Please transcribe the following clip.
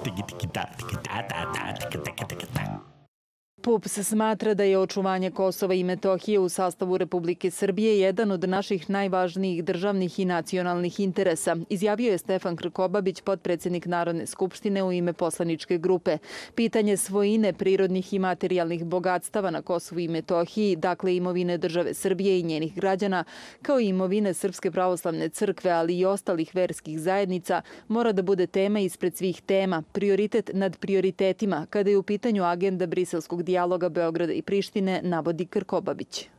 PUPS smatra da je očuvanje Kosova i Metohije u sastavu Republike Srbije jedan od naših najvažnijih državnih i nacionalnih interesa, izjavio je Stefan Krkobabić, potpredsednik Narodne skupštine u ime poslaničke grupe. Pitanje svojine prirodnih i materijalnih bogatstava na Kosovu i Metohiji, dakle imovine države Srbije i njenih građana, kao i imovine Srpske pravoslavne crkve, ali i ostalih verskih zajednica, mora da bude tema ispred svih tema, prioritet nad prioritetima, kada je u pitanju agenda briselskog dijaloga Beograda i Prištine, navodi Krkobabić.